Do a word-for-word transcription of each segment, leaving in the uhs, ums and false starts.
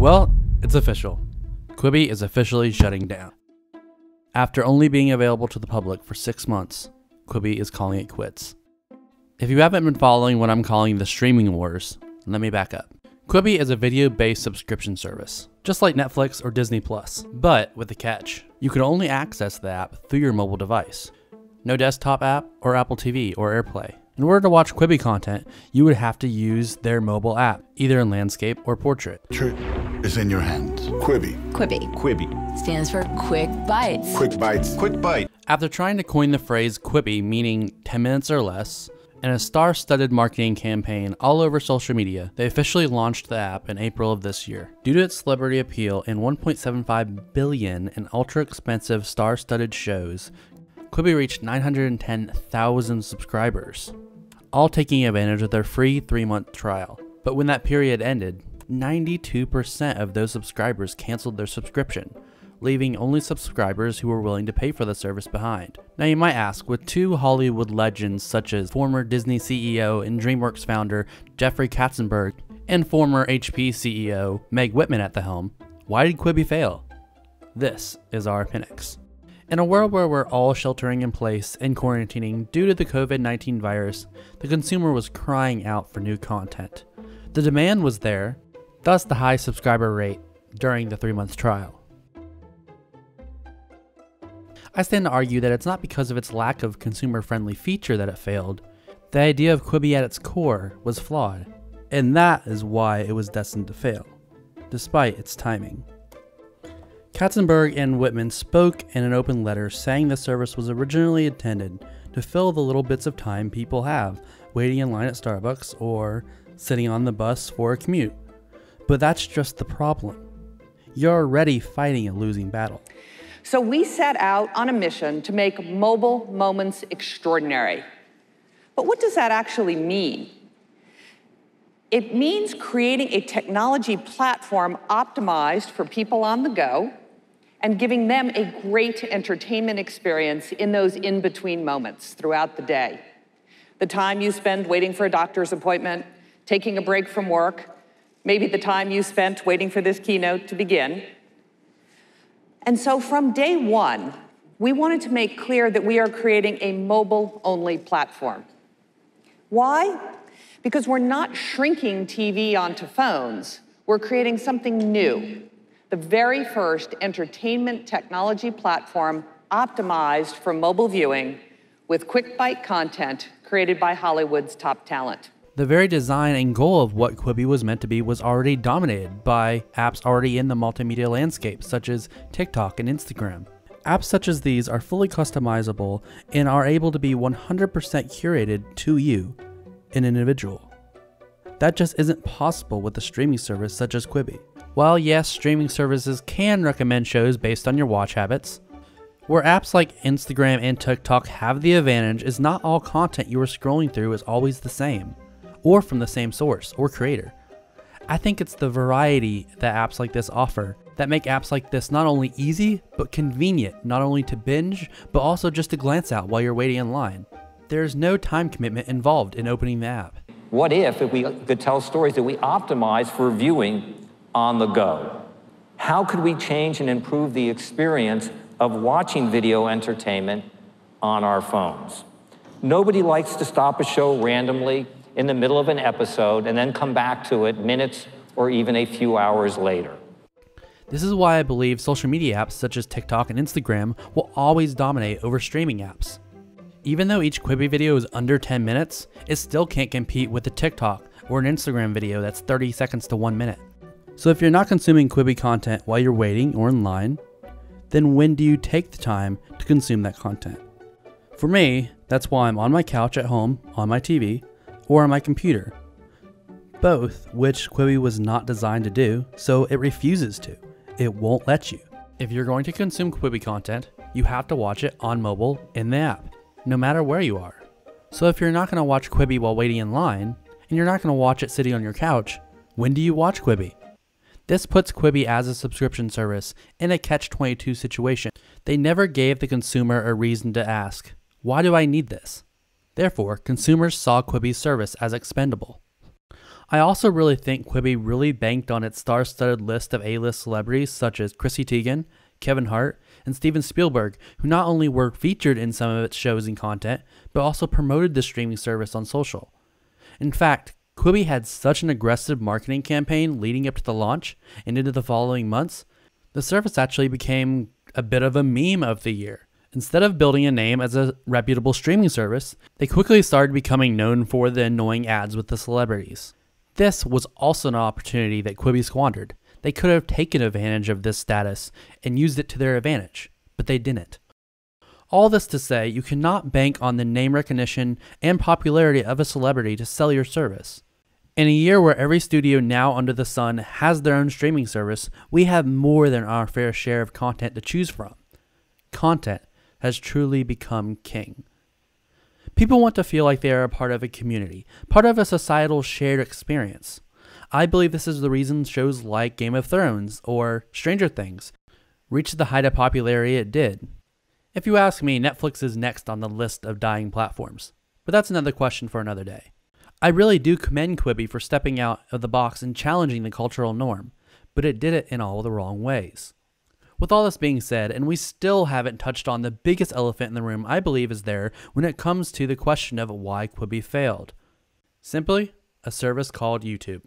Well, it's official. Quibi is officially shutting down. After only being available to the public for six months, Quibi is calling it quits. If you haven't been following what I'm calling the streaming wars, let me back up. Quibi is a video-based subscription service, just like Netflix or Disney Plus, but with a catch. You can only access the app through your mobile device. No desktop app or Apple T V or AirPlay. In order to watch Quibi content, you would have to use their mobile app, either in landscape or portrait. Truth is in your hands. Quibi. Quibi. Quibi Stands for Quick Bites. Quick bites. Quick bite. After trying to coin the phrase Quibi, meaning ten minutes or less, and a star-studded marketing campaign all over social media, they officially launched the app in April of this year. Due to its celebrity appeal and one point seven five billion dollars in ultra-expensive star-studded shows, Quibi reached nine hundred ten thousand subscribers, all taking advantage of their free three-month trial. But when that period ended, ninety-two percent of those subscribers canceled their subscription, leaving only subscribers who were willing to pay for the service behind. Now you might ask, with two Hollywood legends such as former Disney C E O and DreamWorks founder Jeffrey Katzenberg and former H P C E O Meg Whitman at the helm, why did Quibi fail? This is our appendix. In a world where we're all sheltering in place and quarantining due to the COVID nineteen virus, the consumer was crying out for new content. The demand was there, thus the high subscriber rate during the three-month trial. I stand to argue that it's not because of its lack of consumer-friendly feature that it failed. The idea of Quibi at its core was flawed, and that is why it was destined to fail, despite its timing. Katzenberg and Whitman spoke in an open letter saying the service was originally intended to fill the little bits of time people have waiting in line at Starbucks or sitting on the bus for a commute. But that's just the problem. You're already fighting a losing battle. So we set out on a mission to make mobile moments extraordinary. But what does that actually mean? It means creating a technology platform optimized for people on the go and giving them a great entertainment experience in those in-between moments throughout the day. The time you spend waiting for a doctor's appointment, taking a break from work, maybe the time you spent waiting for this keynote to begin. And so from day one, we wanted to make clear that we are creating a mobile-only platform. Why? Because we're not shrinking T V onto phones. We're creating something new. The very first entertainment technology platform optimized for mobile viewing with quick bite content created by Hollywood's top talent. The very design and goal of what Quibi was meant to be was already dominated by apps already in the multimedia landscape, such as TikTok and Instagram. Apps such as these are fully customizable and are able to be one hundred percent curated to you, an individual. That just isn't possible with a streaming service such as Quibi. While yes, streaming services can recommend shows based on your watch habits, where apps like Instagram and TikTok have the advantage is not all content you are scrolling through is always the same, or from the same source or creator. I think it's the variety that apps like this offer that make apps like this not only easy, but convenient, not only to binge, but also just to glance at while you're waiting in line. There's no time commitment involved in opening the app. What if, if we could tell stories that we optimize for viewing on the go? How could we change and improve the experience of watching video entertainment on our phones? Nobody likes to stop a show randomly in the middle of an episode and then come back to it minutes or even a few hours later. This is why I believe social media apps such as TikTok and Instagram will always dominate over streaming apps. Even though each Quibi video is under ten minutes, it still can't compete with a TikTok or an Instagram video that's thirty seconds to one minute. So if you're not consuming Quibi content while you're waiting or in line, then when do you take the time to consume that content? For me, that's why I'm on my couch at home, on my T V, or on my computer. Both which Quibi was not designed to do, so it refuses to. It won't let you. If you're going to consume Quibi content, you have to watch it on mobile in the app, no matter where you are. So if you're not going to watch Quibi while waiting in line, and you're not going to watch it sitting on your couch, when do you watch Quibi? This puts Quibi as a subscription service in a catch twenty-two situation. They never gave the consumer a reason to ask, why do I need this? Therefore, consumers saw Quibi's service as expendable. I also really think Quibi really banked on its star-studded list of A-list celebrities such as Chrissy Teigen, Kevin Hart, and Steven Spielberg, who not only were featured in some of its shows and content, but also promoted the streaming service on social. In fact, Quibi had such an aggressive marketing campaign leading up to the launch and into the following months, the service actually became a bit of a meme of the year. Instead of building a name as a reputable streaming service, they quickly started becoming known for the annoying ads with the celebrities. This was also an opportunity that Quibi squandered. They could have taken advantage of this status and used it to their advantage, but they didn't. All this to say, you cannot bank on the name recognition and popularity of a celebrity to sell your service. In a year where every studio now under the sun has their own streaming service, we have more than our fair share of content to choose from. Content has truly become king. People want to feel like they are a part of a community, part of a societal shared experience. I believe this is the reason shows like Game of Thrones or Stranger Things reached the height of popularity it did. If you ask me, Netflix is next on the list of dying platforms, but that's another question for another day. I really do commend Quibi for stepping out of the box and challenging the cultural norm, but it did it in all the wrong ways. With all this being said, and we still haven't touched on the biggest elephant in the room I believe is there when it comes to the question of why Quibi failed. Simply, a service called YouTube.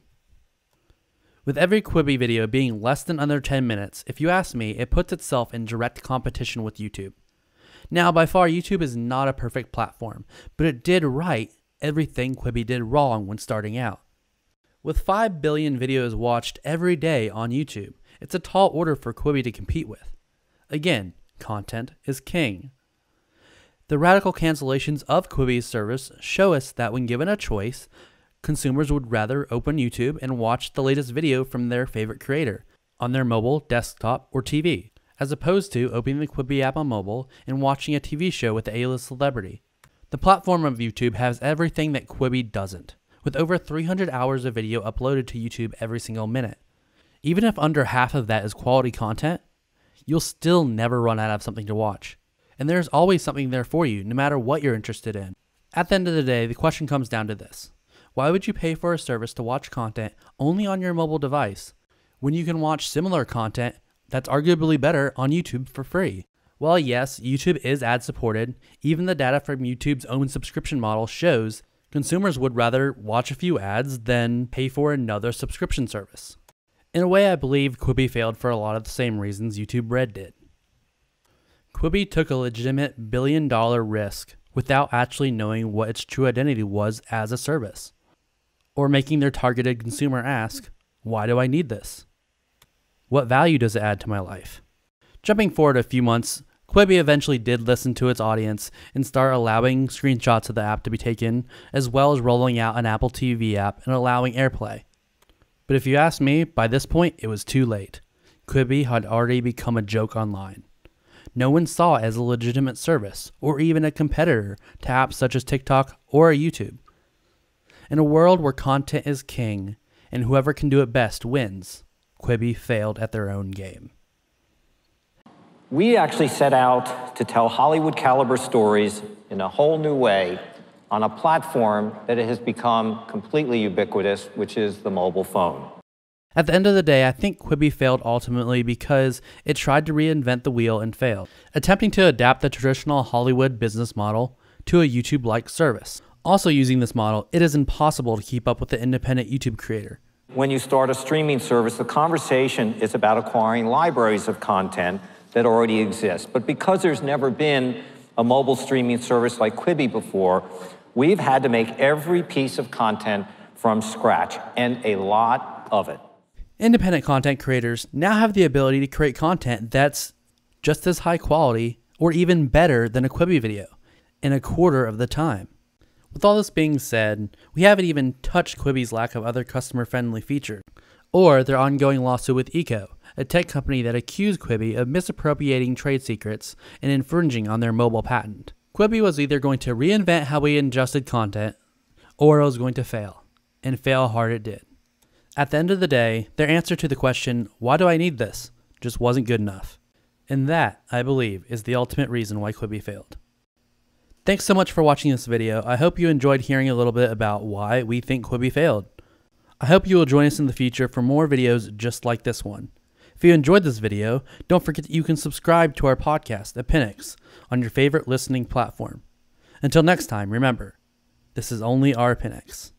With every Quibi video being less than under ten minutes, if you ask me, it puts itself in direct competition with YouTube. Now, by far, YouTube is not a perfect platform, but it did right everything Quibi did wrong when starting out. With five billion videos watched every day on YouTube, it's a tall order for Quibi to compete with. Again, content is king. The radical cancellations of Quibi's service show us that when given a choice, consumers would rather open YouTube and watch the latest video from their favorite creator on their mobile, desktop, or T V, as opposed to opening the Quibi app on mobile and watching a T V show with a A-list celebrity. The platform of YouTube has everything that Quibi doesn't, with over three hundred hours of video uploaded to YouTube every single minute. Even if under half of that is quality content, you'll still never run out of something to watch. And there's always something there for you, no matter what you're interested in. At the end of the day, the question comes down to this. Why would you pay for a service to watch content only on your mobile device, when you can watch similar content that's arguably better on YouTube for free? Well, yes, YouTube is ad-supported. Even the data from YouTube's own subscription model shows consumers would rather watch a few ads than pay for another subscription service. In a way, I believe Quibi failed for a lot of the same reasons YouTube Red did. Quibi took a legitimate billion dollar risk without actually knowing what its true identity was as a service, or making their targeted consumer ask, why do I need this? What value does it add to my life? Jumping forward a few months, Quibi eventually did listen to its audience and start allowing screenshots of the app to be taken, as well as rolling out an Apple T V app and allowing AirPlay. But if you ask me, by this point, it was too late. Quibi had already become a joke online. No one saw it as a legitimate service, or even a competitor to apps such as TikTok or YouTube. In a world where content is king, and whoever can do it best wins, Quibi failed at their own game. We actually set out to tell Hollywood caliber stories in a whole new way on a platform that has become completely ubiquitous, which is the mobile phone. At the end of the day, I think Quibi failed ultimately because it tried to reinvent the wheel and failed, attempting to adapt the traditional Hollywood business model to a YouTube-like service. Also using this model, it is impossible to keep up with the independent YouTube creator. When you start a streaming service, the conversation is about acquiring libraries of content that already exist. But because there's never been a mobile streaming service like Quibi before, we've had to make every piece of content from scratch, and a lot of it. Independent content creators now have the ability to create content that's just as high quality or even better than a Quibi video in a quarter of the time. With all this being said, we haven't even touched Quibi's lack of other customer-friendly features, or their ongoing lawsuit with Eco, a tech company that accused Quibi of misappropriating trade secrets and infringing on their mobile patent. Quibi was either going to reinvent how we ingested content, or it was going to fail, and fail hard it did. At the end of the day, their answer to the question, why do I need this, just wasn't good enough. And that, I believe, is the ultimate reason why Quibi failed. Thanks so much for watching this video. I hope you enjoyed hearing a little bit about why we think Quibi failed. I hope you will join us in the future for more videos just like this one. If you enjoyed this video, don't forget that you can subscribe to our podcast, Appendix, on your favorite listening platform. Until next time, remember, this is only our Appendix.